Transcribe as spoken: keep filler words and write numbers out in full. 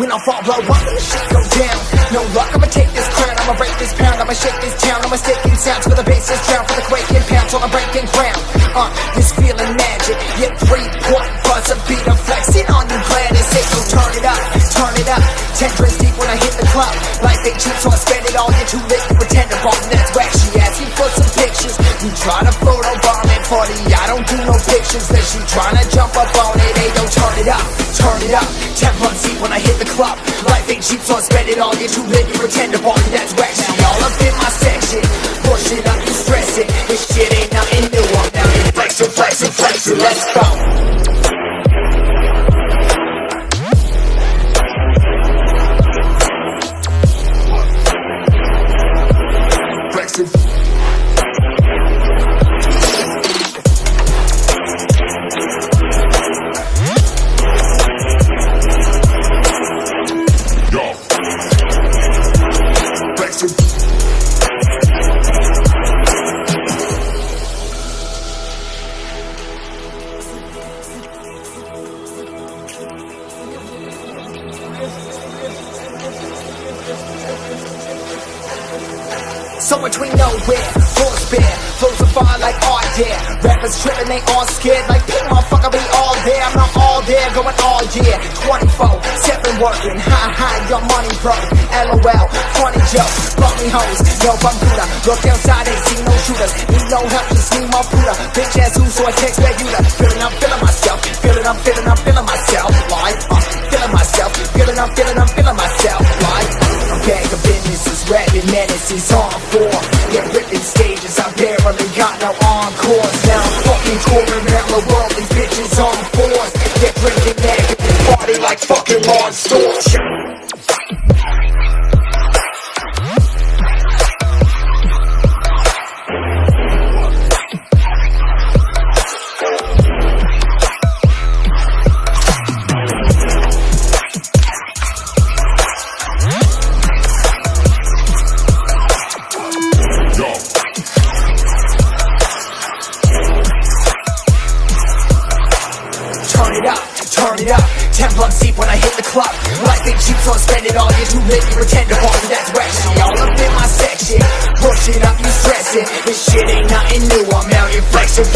When I fall, blow up and the shit go down. No luck, I'ma take this crown, I'ma break this pound, I'ma shake this town, I'ma stick in sounds for the bass is drown, for the quaking pounds on the breaking ground. Uh, this feeling magic, yeah, three-point buzz a beat, I'm flexing on you, glad it's it, so turn it up, turn it up. Ten drinks deep when I hit the club, life ain't cheap, so I spend it all, you're too lit, you pretend to bomb, that's whack. She asking for some pictures, you try to photo bomb it, forty, I don't do no pictures, then she tryna jump up on it, hey, don't turn it up, turn it up. Ten blunts deep when I hit the club, life ain't cheap, so I spend it all, you're too lit, you pretend to bomb it, that's whack. She all up in my section, push it up, you stress it, this shit ain't nothing new, I'm down here flexing, flexing, flexing, let's go. So between nowhere, force bear, flows of fire like art, yeah. Rappers tripping, they all scared, like pink motherfucker, we all there. I'm not all there, going all year. twenty-four seven working, high, high, your money broke. LOL, funny joke, bummy hoes, no bumpuda. Look outside, ain't see no shooters. Need no help, just need more puta. Bitch ass who, so I text back you to. Feeling, I'm feeling myself, feeling, I'm feeling, I'm feeling myself. Like, uh, feeling myself, feeling, I'm feeling, I'm feeling myself. Like, I'm back of business, is rapping menace is on four. Get ripping stages, I barely got no encores. Now I'm fucking touring around the world, these bitches on fours. Get drinking negative, party like fucking monsters. Turn it up, turn it up. Ten blunts deep when I hit the club. Life ain't cheap, so I spend it all. You're too lit, you pretend to party, that's whack. She all up in my section. Push it up, you stress it. This shit ain't nothing new. I'm out here flexing.